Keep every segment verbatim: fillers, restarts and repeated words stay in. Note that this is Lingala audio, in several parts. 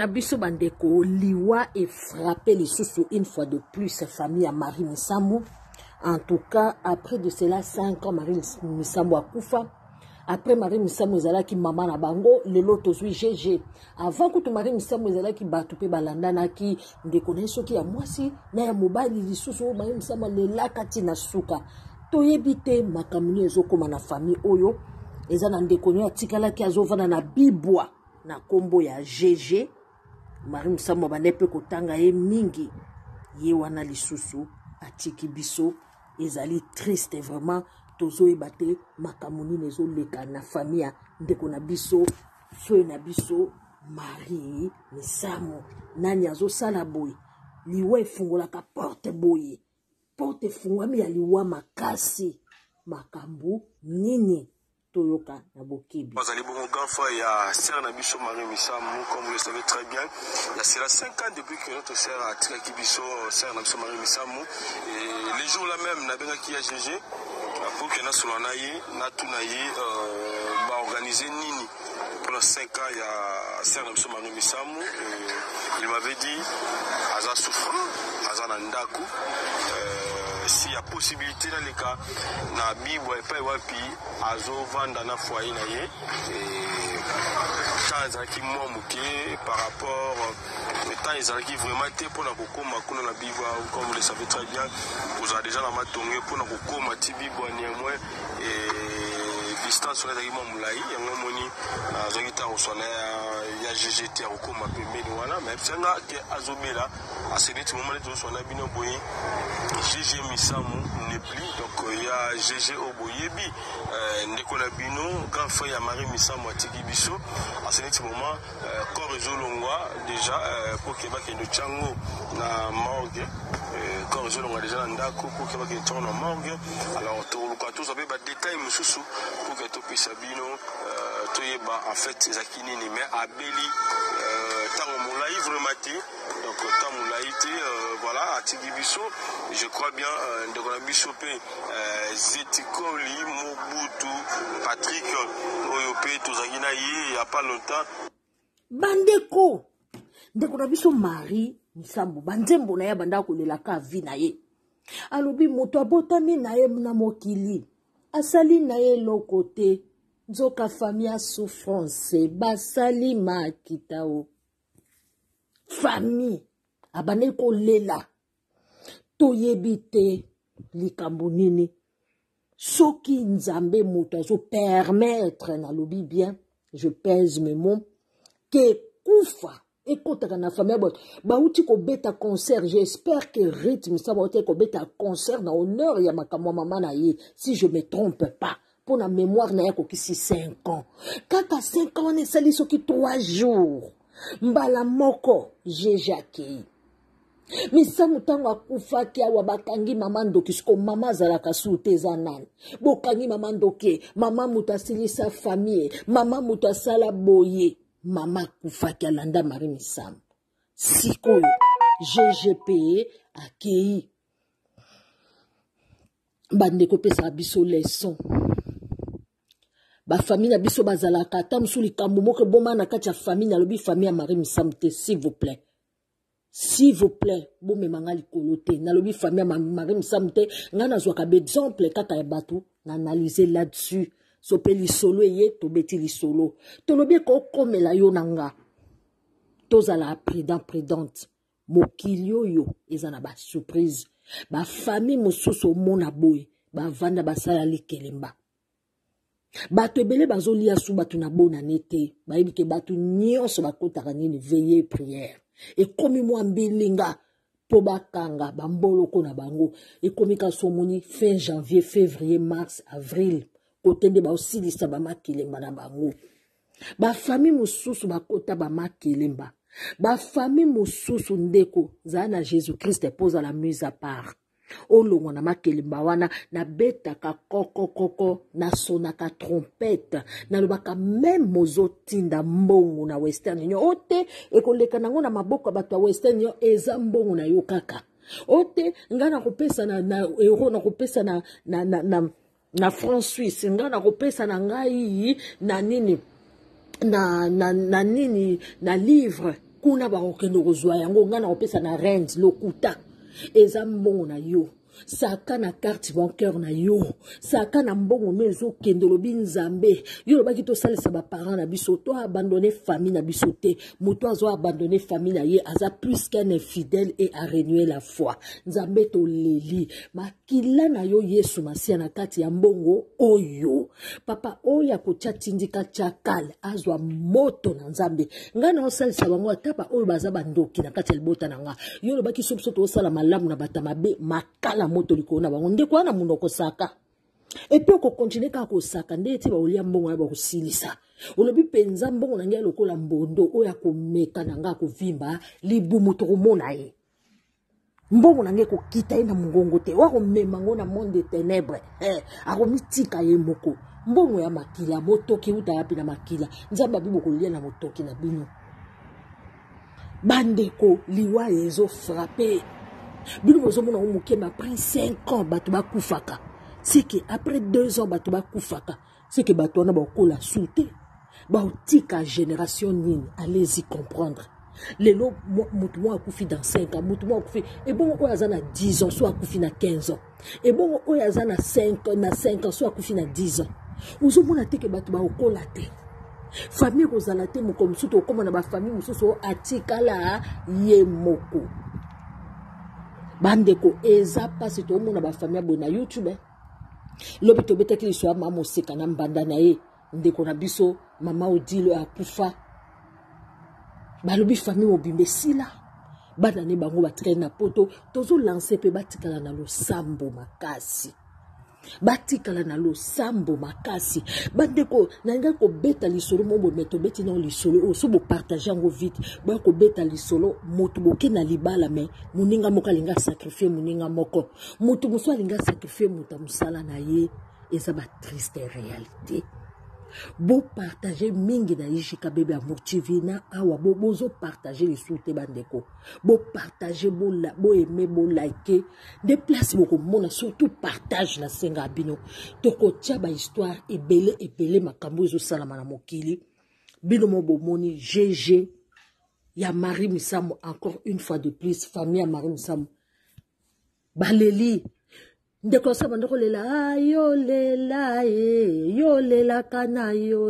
na biso bandeko liwa et frappé les sous une fois de plus famille à Marie Misambo. En tout cas, après de cela cinq ans, Marie Misambo a koufa. Après Marie Misambo ezala ki maman na bango, le loto zui G G. Avant que Marie Misambo ezala ki batupe balanda na ki ndeko na soki ya mwasi na ya mobali lisusu Marie Misambo le lakati na suka. Toyebite makamuni ezokoma na famille oyo ezana ndeko na tikala ki azovana na bibwa na kombo ya G G. Marie Misambo banepe kotanga ye mingi ye wana lisusu atiki biso ezali triste vraiment tozo ebate makamuni nezo leka na famille ndeko na biso feu na biso Marie Misambo nani azo sala boy liwe fungola ka porte boy porte fungwami ya liwa makasi makambu nini toyoka na bokibi. Vous allez bon grand frère, il y a sœur Nabiso Marie Misambo, comme vous le savez très bien. Il y a cela cinq ans depuis que notre sœur a tiré Kibiso, sœur Nabiso Marie Misambo. Et les jours là même, Nabenga qui a G G, pour que nous soyons là, nous avons organisé Nini. Pendant cinq ans, il y a sœur Nabiso Marie Misambo. Il m'avait dit, Aza souffrant, Aza Nandaku. S'il y a possibilité dans les cas, na Bible et pas wapi, azo vendre na foyer na ye et quand ils qui m'ont par rapport au temps ils arrivent vraiment té pour na kokoma kuna na Bible comme vous le savez très bien, vous avez déjà la matongé pour na kokoma ti Bible néanmoins et distance sur les imams moulai yango moni azokita osona ya G G T kokoma pembeni wana mais senga ke azobela à ce moment là osona bino boyi G G Misambo n'est plus, donc il y a G G Oboyebi, Ndekola Bino, grand frère, il y a Marie Misambo Atiki Biso. À ce moment, corps Zolongwa, déjà, pour qu'il y ait un Tchango na morgue, corps Zolongwa déjà Ndako, pour qu'il y ait un Tchango na morgue. Alors, tous avez des détails, monsieur, pour que tu puisses Bino, en fait, Zakini, mais à Beli, Tango Moulaï, vraiment, donc Tango Moulaï, voilà, Atiki Biso. Je crois bien de la Bishopé, Zetikoli, Mobutu, Patrick, Oyopé, Tozagina, il n'y a pas longtemps. Bandeko, ndeko na biso Marie Misambo, banzembo na ya bandako lelaka vi na ye. Alobi moto abotami na ye na mokili. Asali na ye lokote, nzoka famille souffrance, basali makitao. Famille, abaneko lela. Toyebite likambo nini soki nzambe moto azo permettre na lobi bien je pèse mes mots que kufa ekotaka na famille bot ba uti ko beta concert j'espère que rythme ça va uti ko beta concert na honneur ya makamwa mama na ye si je me trompe pas pour la mémoire na yako kisi cinq ans kaka cinq ans ne sali soki trois jours mbala moko G G akei Misambo tango akufa ki awa bakangi mama ndoki siko mama zalaka sute za nani bokangi mama ndoki mama mutasili sa famille mama mutasala boye mama kufa ki alanda Marie Misambo siko G G P akei bandeko pesa biso leçon ba famille na biso bazalaka ta musuli kambo moko boma na kati ya famille na lobi famille ya Marie Misambo te s'il vous plaît. S'il vous plaît, bon me mangali kolote, na lobi famille Marie Misambo te, ngana zwaka exemple kaka ya batu, na analyser là-dessus. Sope li solo ye, to beti li solo. To lobi ko komela yo nanga. Tozala prudent prudente. Mokilio yo, ezana ba surprise. Ba famille mosusu mona boy, ba vanda basala li kelemba. Batu ebele bazoli asu batu na bona nete, ba yebike batu nyonso bakotaka nini veiller prière. Et comme moi mbilinga po bakanga bamboloko na bango et comme ka somoni fin janvier février mars avril kotende ba osilisa ba makelemba na bango ba famille mosusu bakota ba makelemba ba famille mosusu ndeko za na Jésus Christ pose la mise à part olongo na makelemba wana na betaka koko koko na sonaka trompette na lobaka même mozo tinda mbongo na Western Union ote ekoleka nango na maboko bato ya Western Union eza mbongo na yo kaka ote ngana kopesa na, na euro na kopesa na na na, na, na France Suisse ngana kopesa na ngai na nini na na na nini na livre kuna bakokende kozwa yango nga na kopesa na rent lokuta eza mbongo na yo saka na carte bancaire na yo saka na mbongo no ezokende lobi nzambe yo lobaki tosalisa baparent na biso to abandonne famille na biso te moto azo abandonne famille na ye aza plus qu'un infidèle et a renié la foi nzambe toleli makila na yo yesu masia na kati ya mbongo oyo papa oyo akotia tindika tiakale azwa moto na nzambe nga na osalisa bango ata ba oyo baza bandoki na kati ya libota na nga yo lobaki so biso tosala malamu na bata mabe makala moto likona bango ndeko wana munoko saka epe ko continuer ka ko saka ndeti ba olia mbongo ya ba kusilisa olobi penza mbongo na ngia lokola mbondo oya ko meka na nga ko vimba libumu to komona ye mbongo na ngia ko kita ina mungongo te wa ko mema ngona monde de ténèbres eh ako mitika ye moko mbongo ya makila motoki uta yapi na makila nzamba bibo ko lia na motoki na bino bandeko liwa ezo frapper bino bozomona omuke ma pris cinq ans bato bakufaka c'est que après deux ans bato bakufaka c'est que bato wana bakola soute baotika génération nini allez-y comprendre lelo mutu mo akufi dans cinq ans mutu mo akufi et bon oyo aza na dix ans soit akufi na quinze ans et bon oyo aza na cinq na cinq ans soit akufi na dix ans ozomona te ke bato bakola te famille kozala te moko mosusu okoma na bafamille mosusu atikala ye moko bandeko eza pasi tomona bafamille boye na YouTube eh? Lobi tobetaki liso ya mama oseka na mbanda na ye ndeko na biso mama Odilo akufa balobi famille mobimbe sila bana ne bango batraîne na poto tozo lancer pe batikala na losambo makasi batikala na losambo makasi bandeko nanga ko beta lisolo mombo meto beti na lisolo oso bo partager ngo vite ba ko beta lisolo moto boke na libala me muninga moko alinga sacrifier muninga moko moto muso alinga sacrifier muta musala na ye eza ba triste réalité bo partager mingi na yishika bebe ya motivina awa bo bozo partager les soute bandeko bo partager bo la bo aimer bo liker des places beaucoup mona surtout partage la senga bino toko tia ba histoire ebele ebele makambo ezo salama na mokili bino mo bo moni G G ya Marie Misamo encore une fois de plus famille ya Marie Misamo baleli ndeko sa bandeko lela yo lela e yo lela kana yo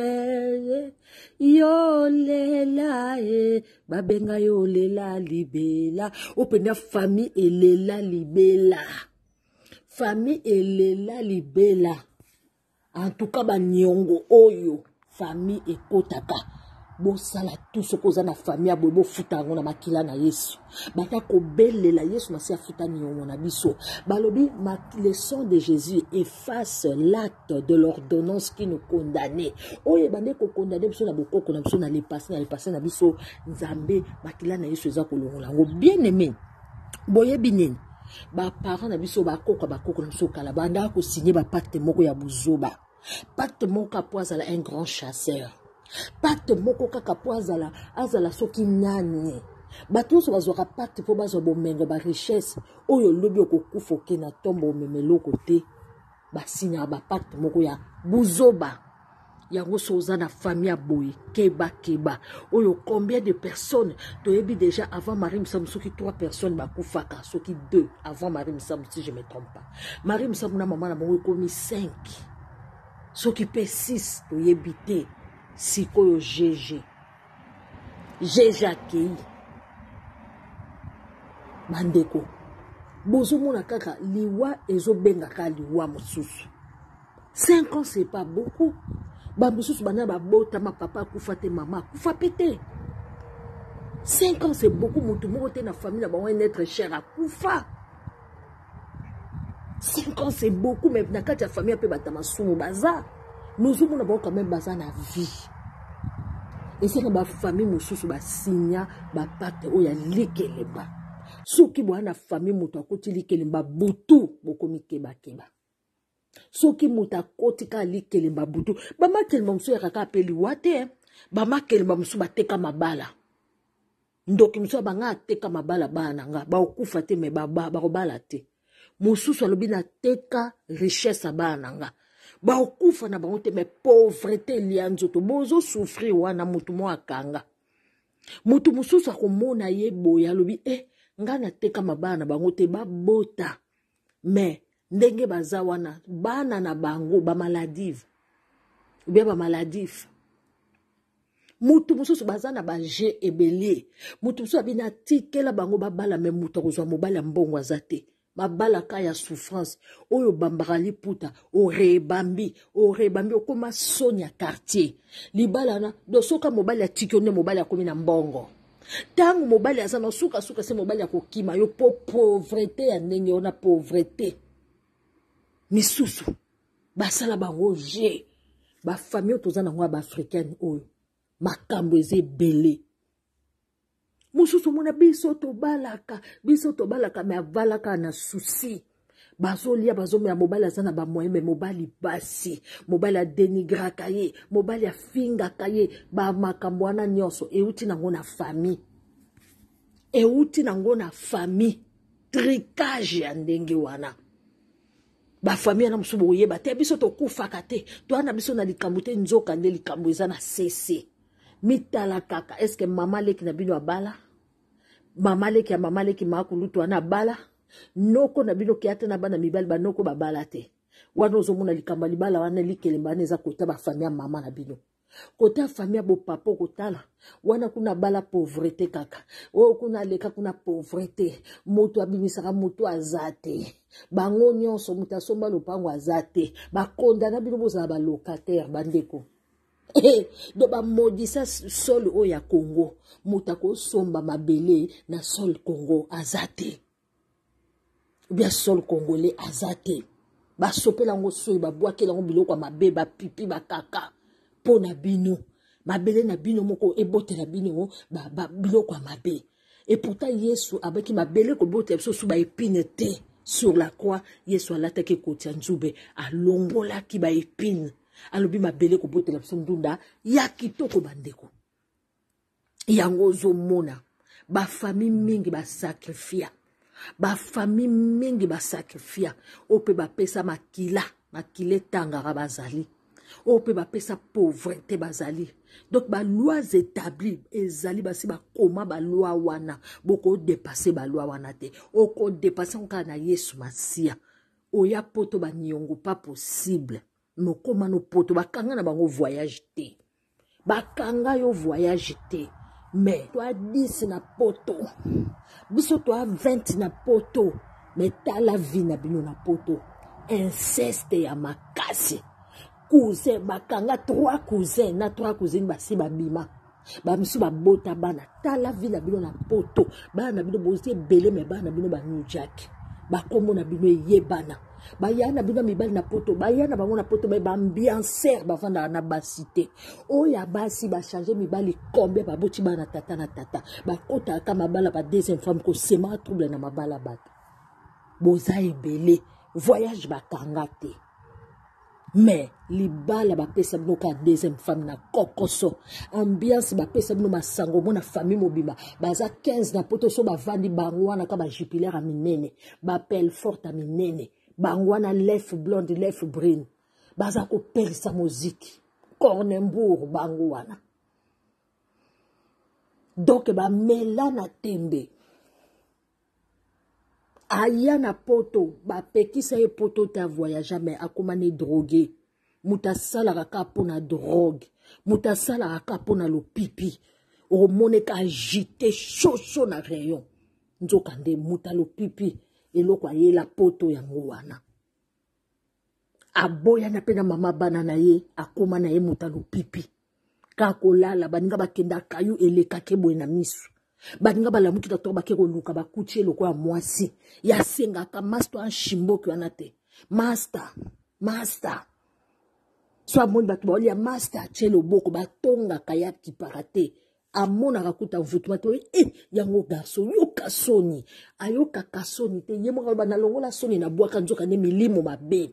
e yo lela e babenga yo lela libela opena famille elela libela famille elela libela en tout cas ba nyongo oyo famille ekotaka bo sala tout ce qu'on a na famille abo bo futa ngona makila na Yesu bata ko belela Yesu na sia futa ni ngona biso balobi ma le sang de Jésus efface l'acte de l'ordonnance qui nous condamnait oye bande ko condamner biso na bokoko na biso na le passé na le passé na biso nzambe makila na Yesu za kolongola ngo bien aimé boye binene ba parents na biso ba koko ba koko na biso kala banda ko signer ba pacte moko ya buzoba pacte moko apoazala un grand chasseur pacte moko kaka po azala azala soki nani bato so bazwaka pacte po bazwa bomengo ba richesse oyo lobi okokufa oke na tombo omemeloko te basinya ba pacte moko ya buzoba yango soza na famille boy keba keba oyo combien de personnes toyebi déjà avant Marie Misam soki trois personnes bakufaka soki deux avant Marie Misam si je me trompe pas Marie Misam na maman na bango komi cinq soki pe six toyebi te sikoyo G G G G akei bandeko bozo mona kaka liwa ezo benga ka liwa mosusu cinq ans c'est pas beaucoup ba mosusu bana ba bota ma papa kufa te mama kufa pété cinq ans c'est beaucoup mutu moko te na famille na ba un être cher a kufa cinq ans c'est beaucoup mais na kati ya famille pe batama sumu baza nous avons quand même besoin de vie. Et c'est que ma famille mosusu ba signa ba pacte oya likeleba. Soki bo na famille mutu akoti likeleba butu bokomi keba keba. Soki mutu akoti ka likeleba butu ba makelema musu ya kaka apeli wate ba makelema musu bateka mabala. Ndoki musu banga ateka mabala bana nga ba okufa te me ba ba robala te. Mususu alobi na teka richesse bana nga. Ba okufa na bango te me pauvreté lianzo to bozo souffrir wana mutu mo akanga Mutu mususu akomona ye boya lobi eh nga nateka mabana bango te babota mais ndenge baza wana bana na bango ba maladive ou bien ba maladive mutu mususu baza na ba je ebele mutu mususu abina tikela bango babala me mutu akozwa mobala mbongo azate babala ka ya souffrance oyo bambaka liputa orebambi orebambi okoma soni ya quartier libala na dosoka mobali ya tikone mobali akomi na mbongo tangu mobali aza na suka suka se mobali ya kokima yo po pauvreté ya ndenge ona pauvreté misusu basala bango je ba famille toza na ngwa ba africaine oyo makambo eze belé mususu mona biso to balaka biso to balaka me avalaka na souci bazolia bazomela mobali aza na bamoyen me mobali basi mobali adenigraka ye mobali afingaka ye bamakambo wana nyonso euti nango na famille euti nango na famille tricage ya ndenge wana bafamille na mususu boyeba te biso tokufaka te toana biso na likambo te nzoka nde likambo eza na sese mitala kaka eske mama leki na bino abala mama leki ya mama leki makulutu wana abala noko na bino kiate na bana mibali banoko babala te wana ozomona likambo libala wana likelemba neza kota bafamille mama na bino kota famille bo papa kotala wana kuna bala pauvreté kaka o kuna leka kuna pauvreté moto abimisaka moto azate bango nyonso moto asomba lopango azate bakonda na bino bozala ba locataire bandeko eh do ba modisa sol o ya Congo moto akosomba mabele na sol Congo azate bien sol congolais azate ba sopela ngo soyi ba bwakela ngo biloko mabe ba pipi ba kaka pona bino mabele na bino moko ebote na bino ba, ba biloko mabe et pourtant Yesu abaki mabele ko bote biso su ba épine te sur la croix Yesu alataki kotia nzube alongola ki ba épine alobi mabele ko bote biso ndunda ya kitoko bandeko yango zomona ba famille mingi ba sacrifier ba famille mingi ba sacrifier ope ba pesa makila makile tangara bazali ope ba pesa pauvreté bazali donc ba lois établies ezali basi ba koma ba loi wana boko dépasser ba loi wana te oko dépasser nka na Yesu Masia oya poto ba nyongo pas possible mokoma no poto bakanga na bango voyage te bakanga yo voyage te mais toi dix na poto biso toi vingt na poto mais ta la vie na bino na poto inceste ya makasi cousin bakanga trois cousins na trois cousines basi babima ba misu ba bota bana ta la vie na bino na poto bana bino bozi belé mais bana bino ba New Jack ba komo na bino yebana ba yana bino mibali na poto ba yana bango na poto ba ambiancer ba vanda na basité o ya basi ba changer mibali combien ba boti bana tata na tata ba kota kama bala ba deuxième femme ko sema trouble na mabala bato boza ebele voyage ba kangate mais libala ba pesa bino ka deuxième femme na kokoso ambiance ba pesa bino masango mona famille mobima baza quinze na poto so ba vandi bangwana ka ba jupilaire a minene ba pelle forte a minene bangwana lef blonde lef brune baza ko perisa musique Cornembourg bangwana donc ba melana tembe aya na poto ba pekisa ye poto ta voyage mais akomane drogué mutasala raka pona drogue mutasala raka pona lo pipi o moneka agité chocho na rayon nzokande mutalo pipi eloko aye la poto ya ngwana aboya na pena mama bana na ye akoma na ye mutalo pipi kakolala baninga bakenda kayu eleka kebo na misu baninga balamuki to bakeko luka bakutie loko ya mwasi ya senga ka master en shimboki wana te master master so amoni batu baoli ya master chelo boko batonga kaya kiparate amona rakuta vutuma to eh yango garçon yo kasoni ayoka kasoni te yemo ka bana longola soni na bwaka nzoka ne milimo mabe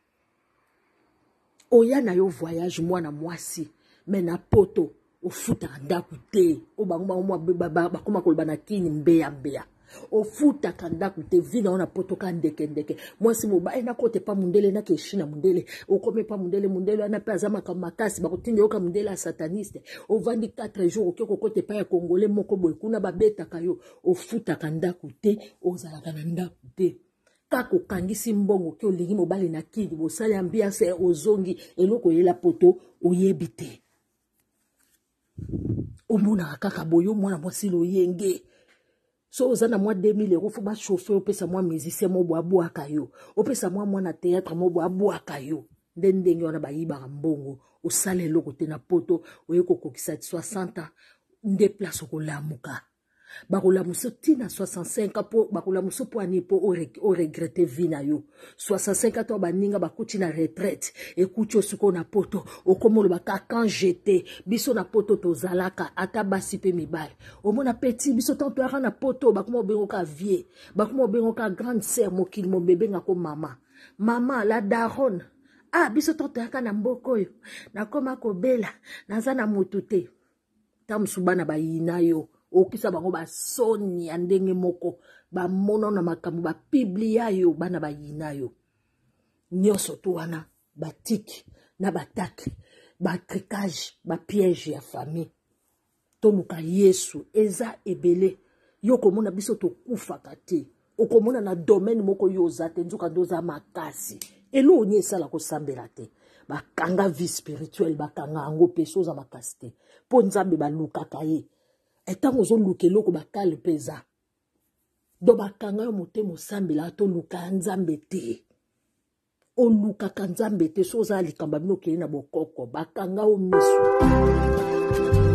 oya na yo voyage mwana mwasi mais na poto ofuta ndaku te o bango bango bakoma koloba na kini mbeya mbeya ofuta kanda kute vina ona poto ka ndeke ndeke mwasi moba ena kote pa mundele na keshina mundele okome pa mundele mundele ana pe azama ka makasi bakotinde yoka mundele a sataniste ovandi quatre jours okeko kote pa ya congolais moko boy kuna babeta kayo ofuta kanda kute ozala kananda kute kako kangisi mbongo ki olingi mobali na kidi bosali ambiance ozongi eloko yela poto oyebite omona kaka boyo mwana mwasi lo yenge so ozana mwa deux mille euros fo ba chauffer opesa mwa musicien mo bo abwaka yo opesa mwa mwana théâtre mo bo abwaka yo nde ndenge wana bayibaka mbongo osala eloko te na poto oyeko kokisa soixante ans nde place okolamuka bakolamuso tina soixante-cinq po bakolamuso po ani po o regrette vina yo soixante-cinq to baninga bakuti na retraite ekuti osuko na poto okomolo baka quand j'étais biso na poto tozalaka ata basi pe mibale omona petit biso tanto ara na poto bakomo bengo ka vie bakomo bengo ka grande sœur mokili mo bébé ngako mama mama la daronne ah biso tanto aka na mboko yo nakoma kobela naza na mutu te tamsubana bayina yo okisa bango ba soni ya ndenge moko ba mona na makambo ba biblia yo bana bayina yo nyoso to wana batiki na bataki ba tricage ba piège ya famille tomuka Yesu eza ebele yo komona biso to kufaka te okomona na domaine moko yo zate nzuka ndoza makasi elo onye sala ko sambela te bakanga vie spirituelle bakanga ngo peso za makasi te po nzambe balukaka ye etango zo luke loko bakale peza do bakanga yo motema osambela to luka nzambe te o luka ka nzambe te so za likamba bino kele na bokoko bakanga o miso